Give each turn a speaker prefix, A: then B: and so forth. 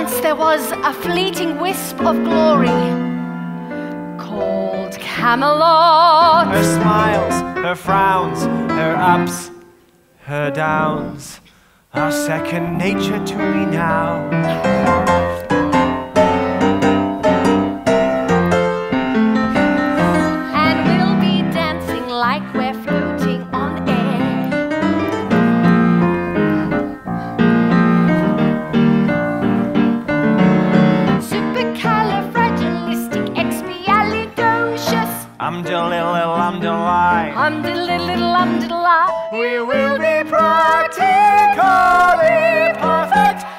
A: Once there was a fleeting wisp of glory called Camelot.
B: Her smiles, her frowns, her ups, her downs are second nature to me now.
A: And we'll be dancing like we're floating on air. Supercalifragilisticexpialidocious.
B: Umdililil-umdilai.
A: Umdiddle-diddle-umdiddle-ah.
B: We will be practically perfect.